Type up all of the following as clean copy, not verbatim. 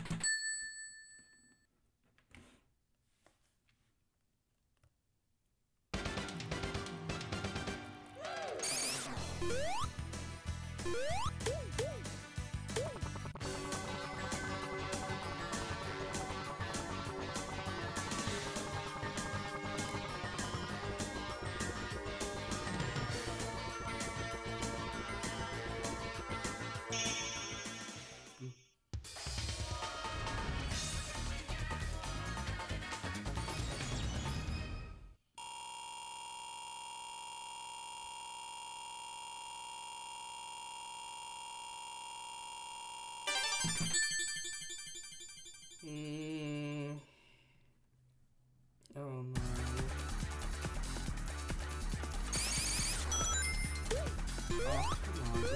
Oh no. Oh, come on.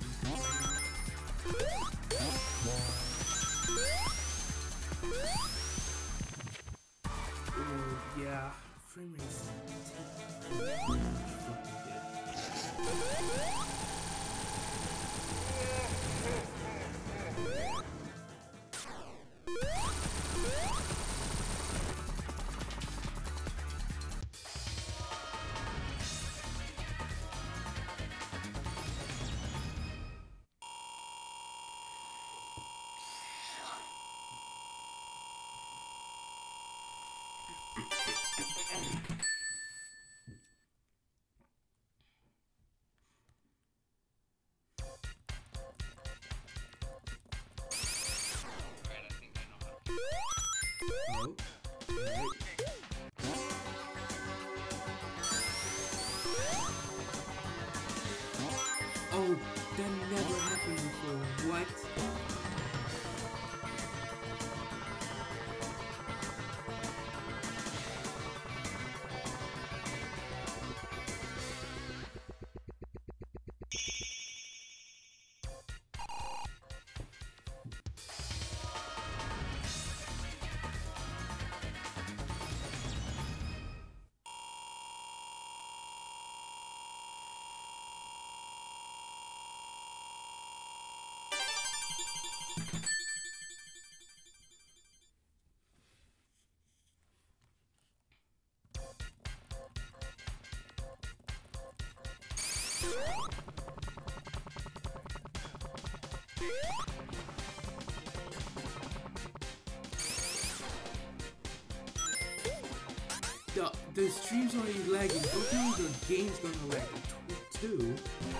Ooh, yeah. Frame rate's fucking Oh, right. Oh, that never happened before. What? The stream's already lagging. Don't tell me the game's gonna lag too.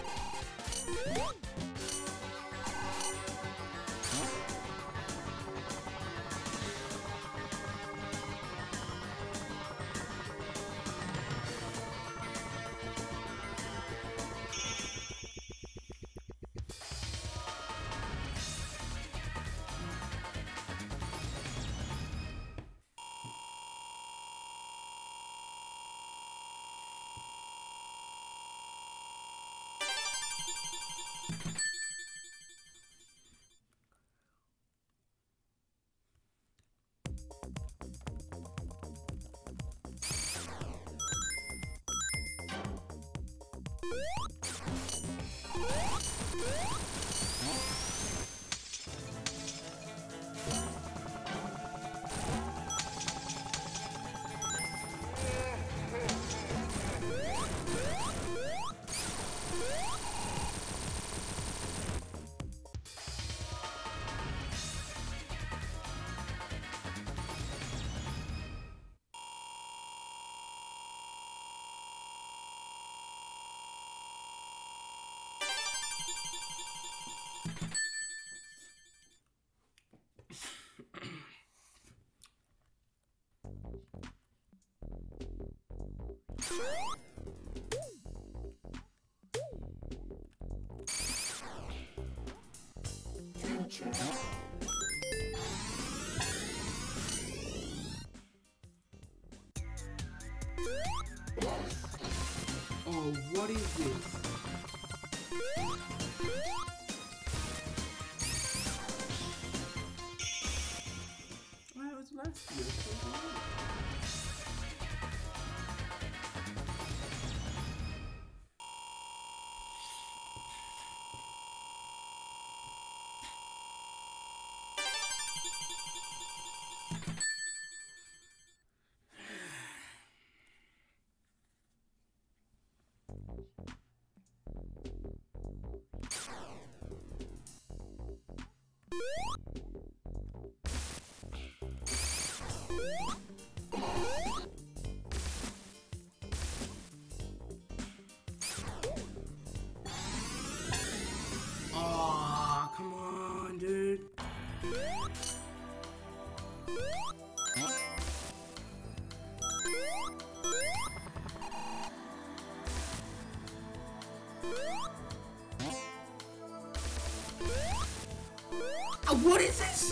Oh, what is this? Well, it was last year. Aw, come on, dude. What is this?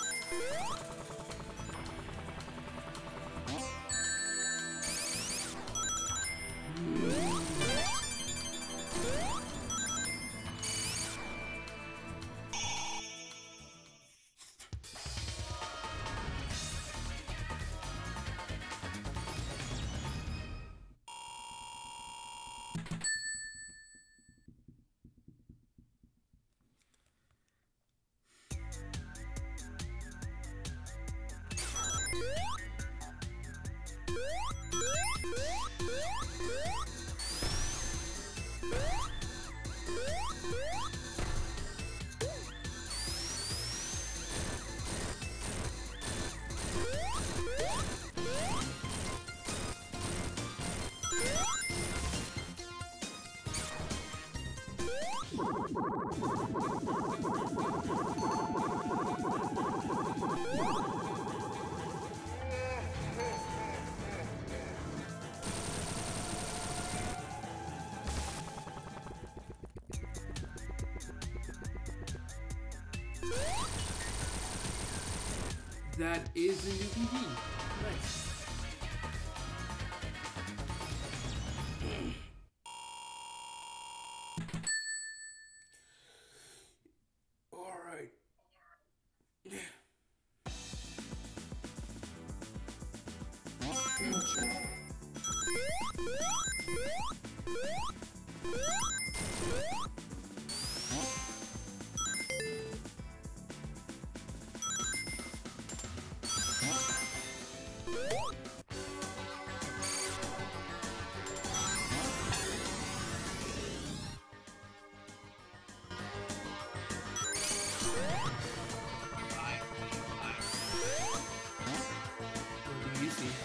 That is a new PB. Nice. Alright. What do you see?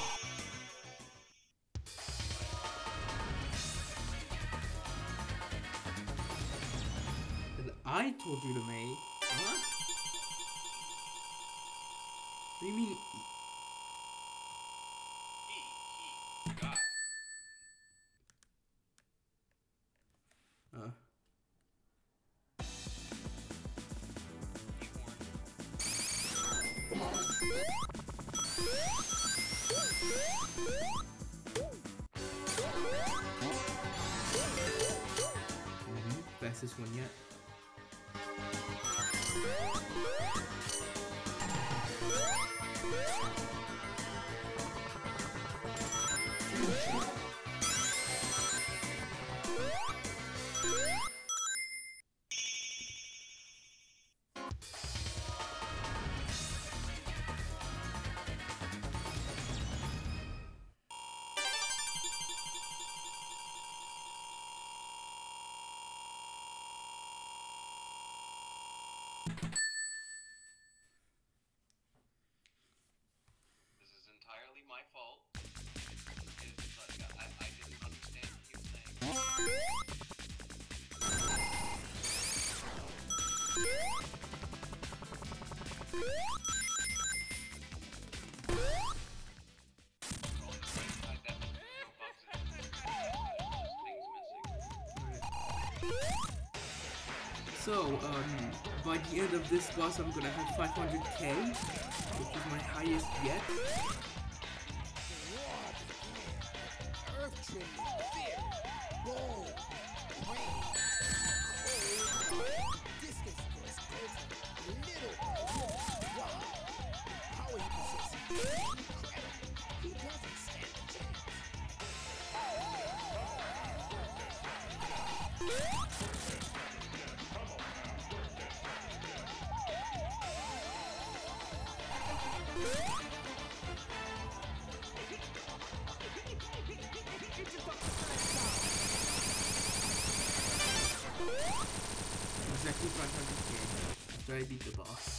And I told you to make. Huh? What do you mean? Fastest one yet. Entirely my fault. It's like, I didn't understand what you were saying. So, by the end of this boss, I'm gonna have 500k, which is my highest yet. exactly 500k after I beat the boss.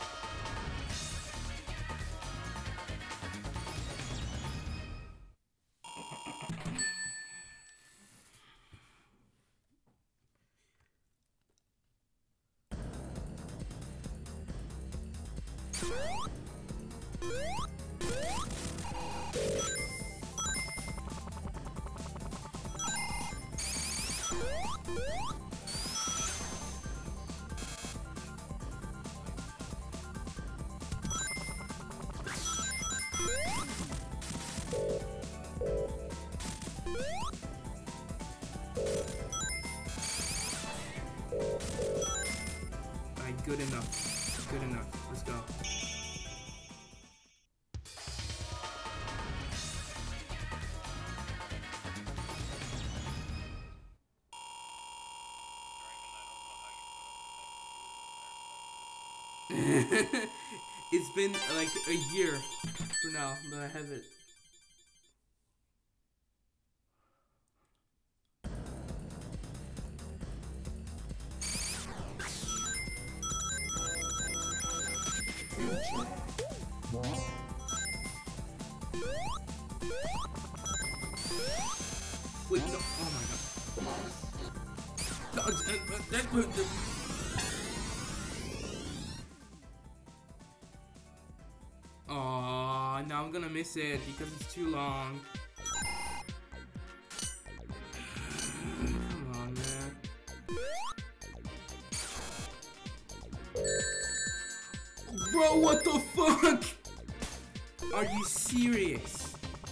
Alright, good enough. Good enough. Let's go. It's been like a year for now that I have it. Wait, no. Oh my god. Oh, now I'm gonna miss it because it's too long. Come on, man. Bro, what the fuck? Are you serious?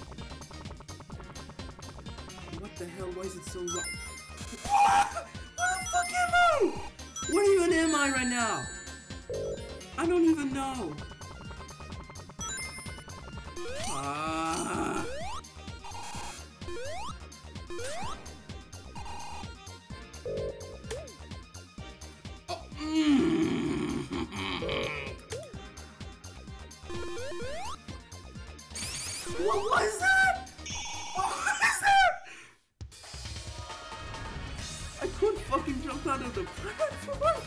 What the hell? Why is it so long? Where the fuck am I? Where even am I right now? I don't even know. Ah. Oh. What was that? What was that? I couldn't fucking jump out of the platform.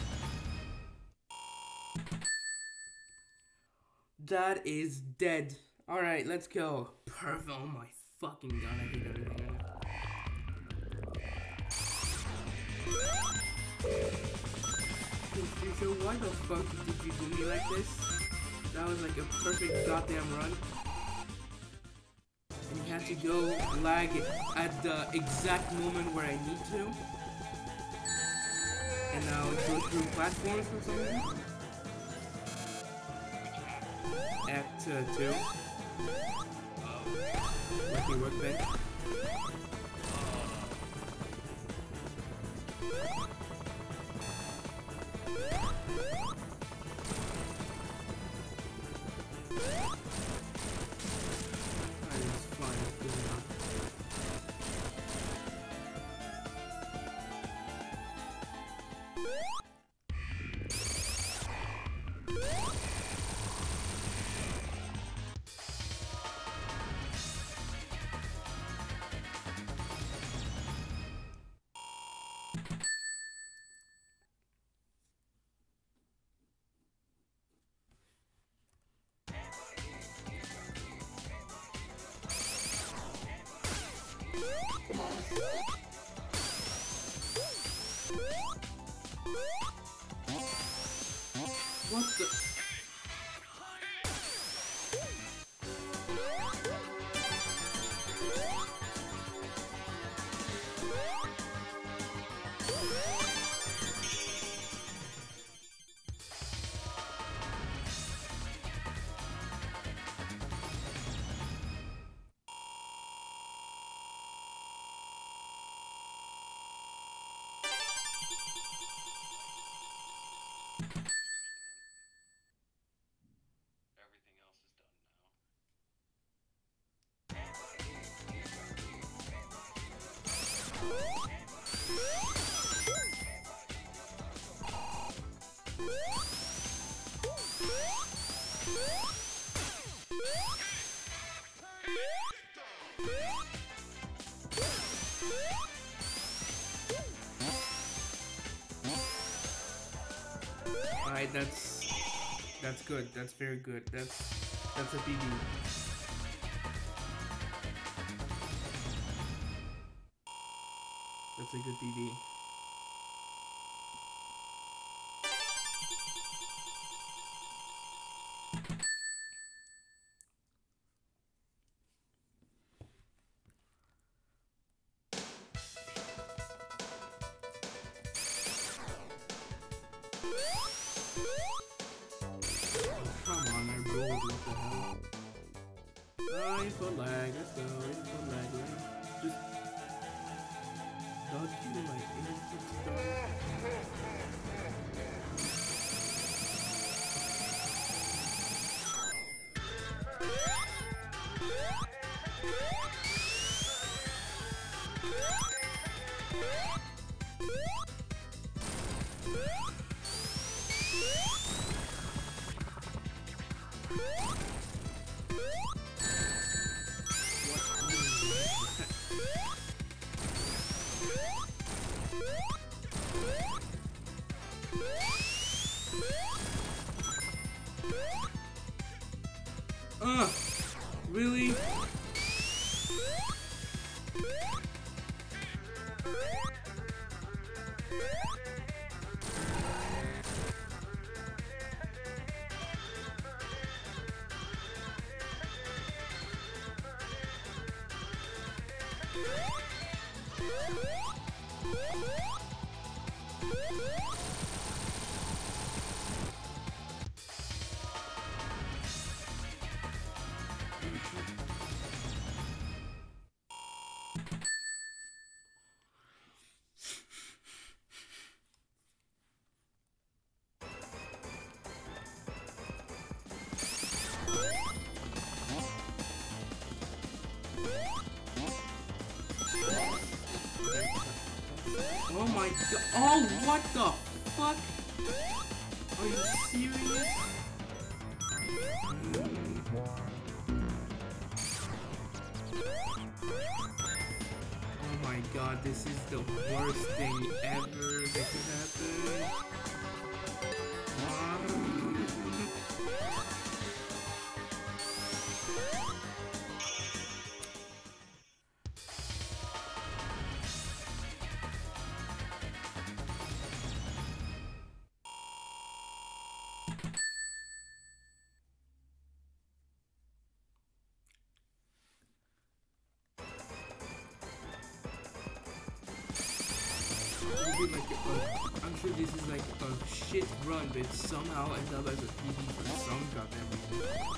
That is dead. Alright, let's go. Perfect. Oh my fucking god, I hate everything. So why the fuck did you do me like this? That was like a perfect goddamn run. And you had to go lag at the exact moment where I need to. And now go through platforms or something. Act 2. Lucky workbench. What the? Everything else is done now. That's good. That's very good. That's a BB. That's a good BB. Input lag, let's go, input lag, just dodge you like input stuff. Really? Oh my god. Oh, what the fuck? Are you serious? Oh my god, this is the worst thing ever that could happen. I'm sure this is like a shit run, but somehow ended up as a PB for some goddamn reason.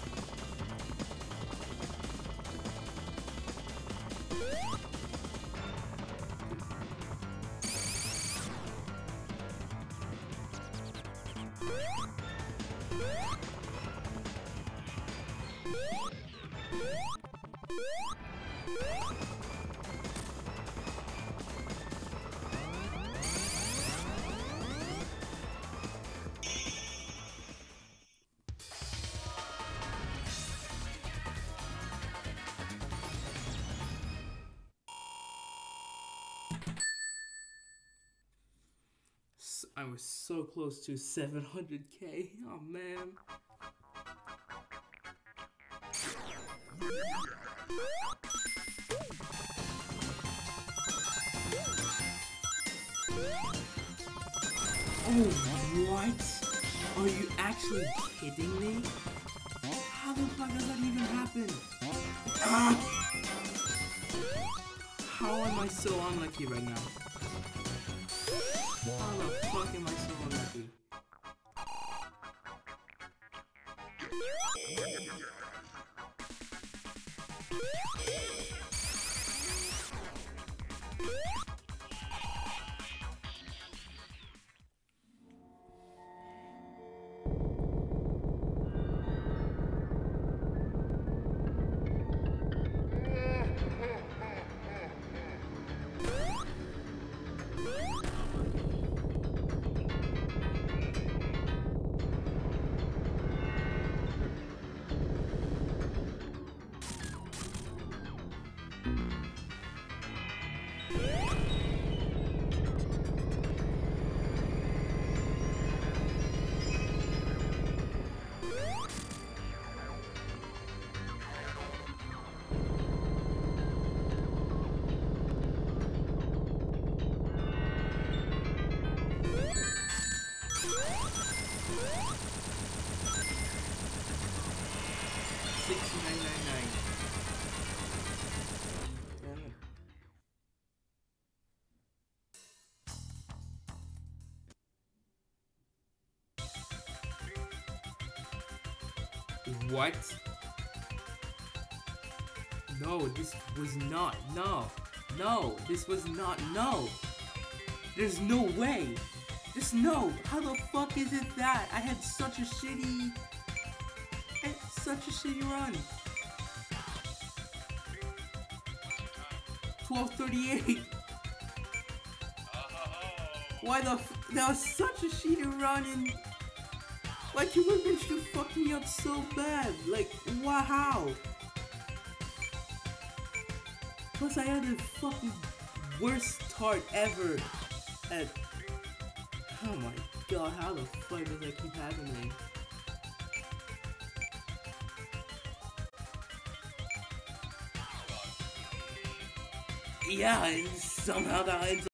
I was so close to 700k. Oh man. Oh, what? Are you actually kidding me? How the fuck does that even happen? How am I so unlucky right now? How the fuck am I so unlucky? $69.99. Damn it. What? No, this was not. No. No, this was not. No. There's no way. There's no. How the fuck is it that? I had such a shitty run. 12:38. Why the that was such a shitty run and like you were to fuck me up so bad. Like wow. Plus I had the fucking worst start ever at oh my god, how the fuck does that keep happening? Yeah, and somehow that ends